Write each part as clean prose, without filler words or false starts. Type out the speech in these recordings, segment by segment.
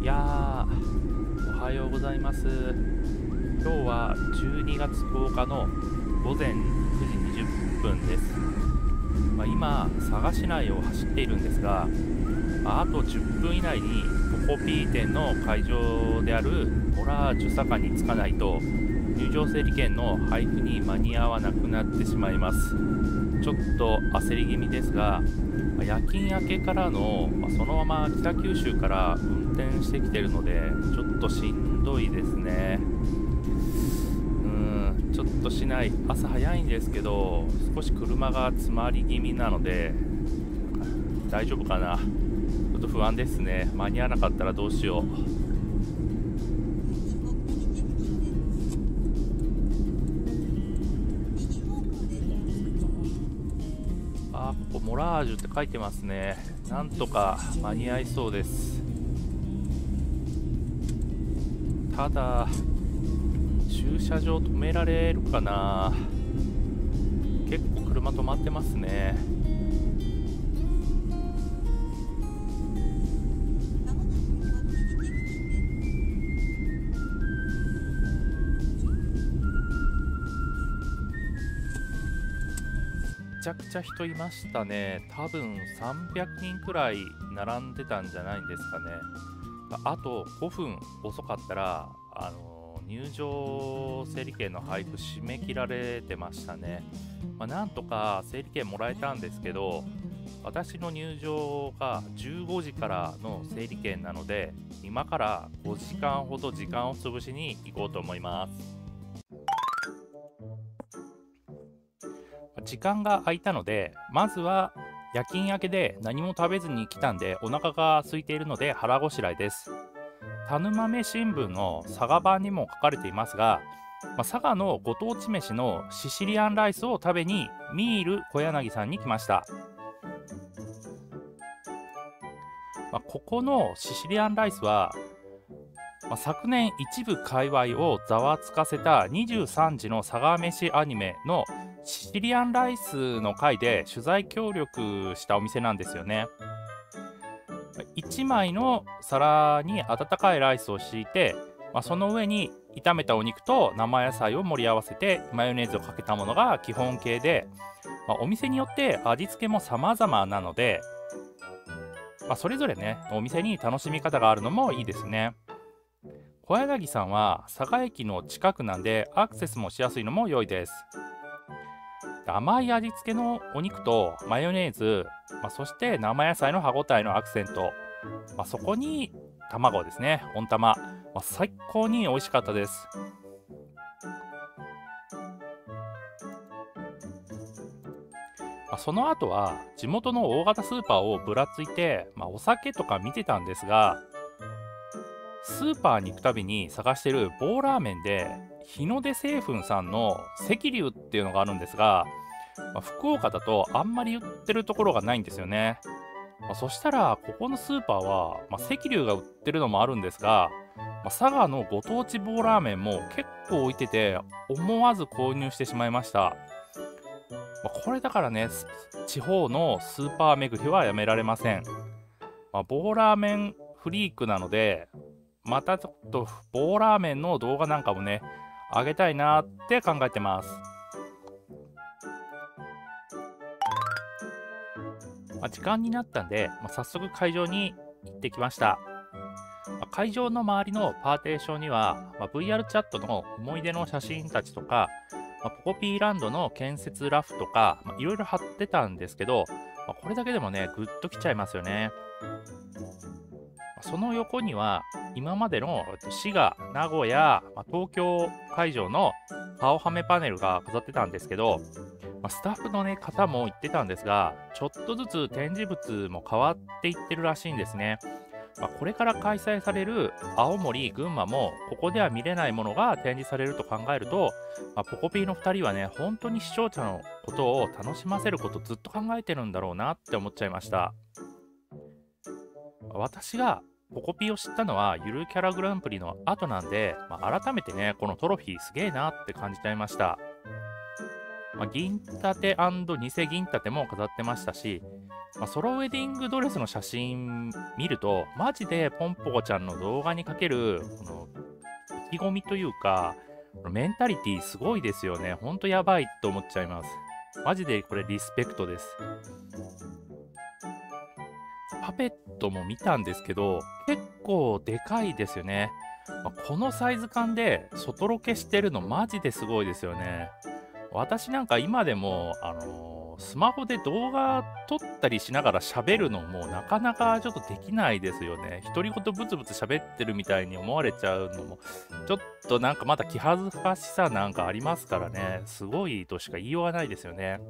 いやー、おはようございます。今日は12月10日の午前9時20分です。今、佐賀市内を走っているんですが、あと10分以内にポコピー店の会場であるモラージュ坂に着かないと入場整理券の配布に間に合わなくなってしまいます。ちょっと焦り気味ですが、夜勤明けからの、そのまま北九州から運転してきているのでちょっとしんどいですね。ちょっと市内朝早いんですけど少し車が詰まり気味なので大丈夫かな、ちょっと不安ですね。間に合わなかったらどうしよう。ここモラージュって書いてますね。なんとか間に合いそうです。ただ駐車場止められるかな。結構車止まってますね。めちゃくちゃ人いましたね。多分300人くらい並んでたんじゃないんですかね。あと5分遅かったら入場整理券の配布締め切られてましたね。なんとか整理券もらえたんですけど、私の入場が15時からの整理券なので今から5時間ほど時間を潰しに行こうと思います。時間が空いたのでまずは夜勤明けで何も食べずに来たんでお腹が空いているので腹ごしらえです。田沼豆新聞の佐賀版にも書かれていますが、佐賀のご当地飯のシシリアンライスを食べにミール小柳さんに来ました。ここのシシリアンライスは、昨年一部界隈をざわつかせた23時の佐賀飯アニメのシシリアンライスの回で取材協力したお店なんですよね。1枚の皿に温かいライスを敷いて、その上に炒めたお肉と生野菜を盛り合わせてマヨネーズをかけたものが基本形で、お店によって味付けも様々なので、それぞれねお店に楽しみ方があるのもいいですね。小柳さんは佐賀駅の近くなんでアクセスもしやすいのも良いです。甘い味付けのお肉とマヨネーズ、そして生野菜の歯ごたえのアクセント、そこに卵ですね、温玉、最高に美味しかったです。その後は地元の大型スーパーをぶらついて、お酒とか見てたんですが、スーパーに行くたびに探してる棒ラーメンで日の出製粉さんの赤龍っていうのがあるんですが、福岡だとあんまり売ってるところがないんですよね。そしたらここのスーパーは、赤龍が売ってるのもあるんですが、佐賀のご当地棒ラーメンも結構置いてて思わず購入してしまいました。これだからね、地方のスーパー巡りはやめられません。棒ラーメンフリークなので、またちょっと棒ラーメンの動画なんかもねあげたいなって考えてます。時間になったんで、早速会場に行ってきました。会場の周りのパーテーションには、VR チャットの思い出の写真たちとか、ポコピーランドの建設ラフとか、いろいろ貼ってたんですけど、これだけでもねグッときちゃいますよね。その横には今までの滋賀、名古屋、東京会場の顔はめパネルが飾ってたんですけど、スタッフの、方も言ってたんですが、ちょっとずつ展示物も変わっていってるらしいんですね。これから開催される青森、群馬もここでは見れないものが展示されると考えると、ポコピーの2人はね本当に視聴者のことを楽しませることずっと考えてるんだろうなって思っちゃいました。私がポコピーを知ったのはゆるキャラグランプリの後なんで、改めてねこのトロフィーすげえなって感じちゃいました。銀盾偽銀盾も飾ってましたし、 ソロウェディングドレスの写真見ると、マジでポンポコちゃんの動画にかける、この意気込みというか、メンタリティすごいですよね。ほんとやばいと思っちゃいます。マジでこれリスペクトです。パペットも見たんですけど、結構でかいですよね。このサイズ感で外ロケしてるのマジですごいですよね。私なんか今でも、スマホで動画撮ったりしながら喋るのもなかなかちょっとできないですよね。独り言ブツブツ喋ってるみたいに思われちゃうのも、ちょっとなんかまだ気恥ずかしさなんかありますからね。すごいとしか言いようがないですよね。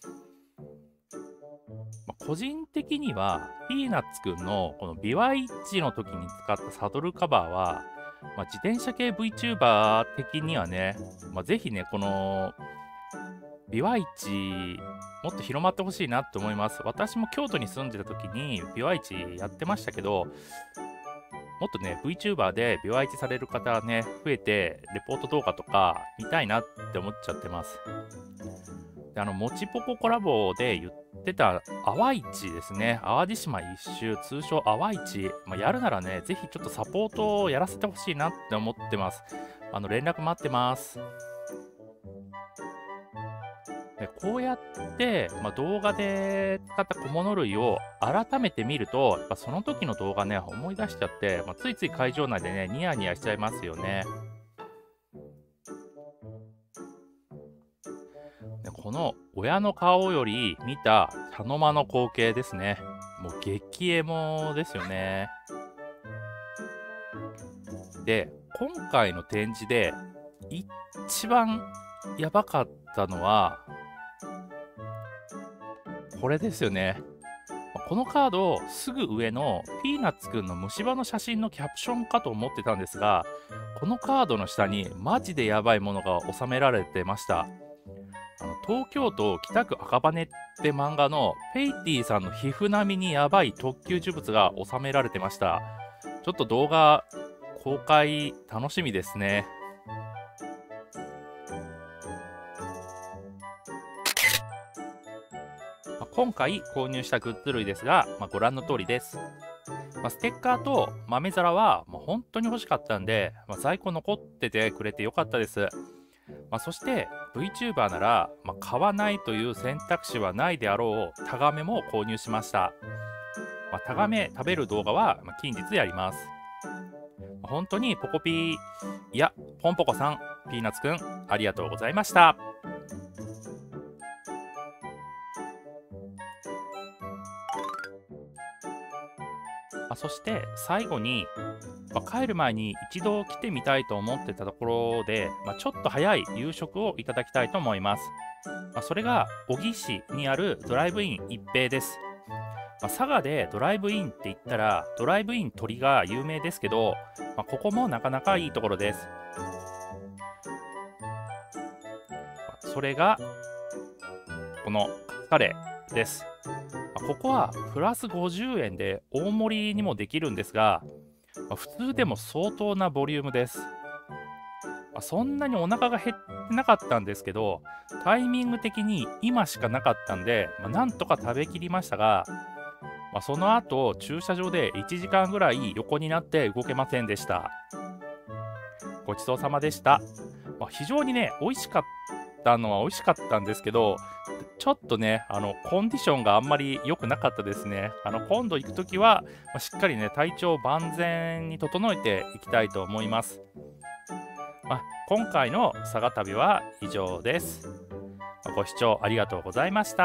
個人的には、ピーナッツくんのこのビワイチの時に使ったサドルカバーは、自転車系 VTuber 的にはね、ぜひね、このビワイチ、もっと広まってほしいなって思います。私も京都に住んでた時にビワイチやってましたけど、もっとね、VTuber でビワイチされる方ね、増えて、レポート動画とか見たいなって思っちゃってます。で、もちぽこコラボで言ってた、淡市ですね。淡路島一周、通称淡市。やるならね、ぜひちょっとサポートをやらせてほしいなって思ってます。連絡待ってます。でこうやって、動画で使った小物類を改めて見ると、やっぱその時の動画ね、思い出しちゃって、ついつい会場内でね、ニヤニヤしちゃいますよね。でこの親の顔より見た茶の間の光景ですね。もう激エモですよね。で、今回の展示で一番やばかったのは、これですよね。このカード、すぐ上のピーナッツくんの虫歯の写真のキャプションかと思ってたんですが、このカードの下にマジでやばいものが収められてました。東京都北区赤羽って漫画のペイティさんの皮膚並みにやばい特級呪物が収められてました。ちょっと動画公開楽しみですね。今回購入したグッズ類ですが、ご覧の通りです。ステッカーと豆皿は本当に欲しかったんで、在庫残っててくれてよかったです。そして VTuber なら、買わないという選択肢はないであろうタガメも購入しました。タガメ食べる動画は近日やります。本当にポコピー、いや、ポンポコさん、ピーナッツくん、ありがとうございました。そして最後に、帰る前に一度来てみたいと思ってたところで、ちょっと早い夕食をいただきたいと思います。それが小城市にあるドライブイン一平です。佐賀でドライブインって言ったらドライブイン鳥が有名ですけど、ここもなかなかいいところです。それがこのカツカレーです。ここはプラス50円で大盛りにもできるんですが、普通でも相当なボリュームです。そんなにお腹が減ってなかったんですけど、タイミング的に今しかなかったんで、なんとか食べきりましたが、その後駐車場で1時間ぐらい横になって動けませんでした。ごちそうさまでした。非常にね、美味しかったのは美味しかったんですけど、ちょっとね、コンディションがあんまり良くなかったですね。今度行くときは、しっかりね、体調万全に整えていきたいと思います。今回の佐賀旅は以上です。ご視聴ありがとうございました。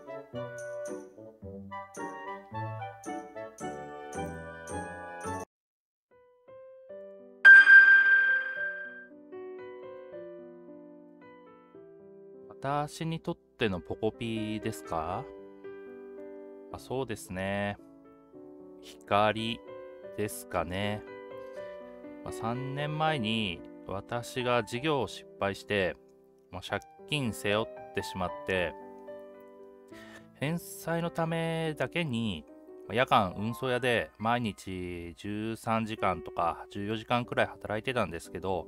私にとってのポコピーですか？そうですね。光ですかね。3年前に私が事業を失敗して、借金背負ってしまって、返済のためだけに夜間運送屋で毎日13時間とか14時間くらい働いてたんですけど、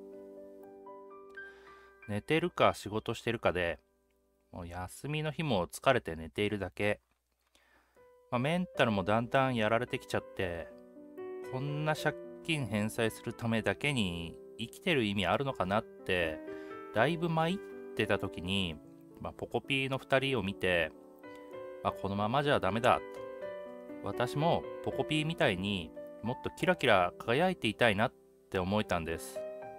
寝てるか仕事してるかで、もう休みの日も疲れて寝ているだけ。 メンタルもだんだんやられてきちゃって、こんな借金返済するためだけに生きてる意味あるのかなって、だいぶ参ってた時に、ポコピーの2人を見て、このままじゃダメだ。私もポコピーみたいにもっとキラキラ輝いていたいなって思えたんです。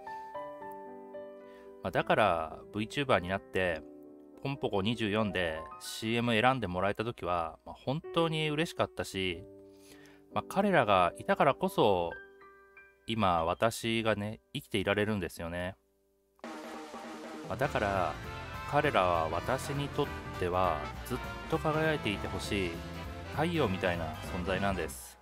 だから VTuber になってポンポコ24で CM 選んでもらえた時は、本当に嬉しかったし、彼らがいたからこそ今私がね生きていられるんですよね。だから彼らは私にとってはずっと輝いていてほしい太陽みたいな存在なんです。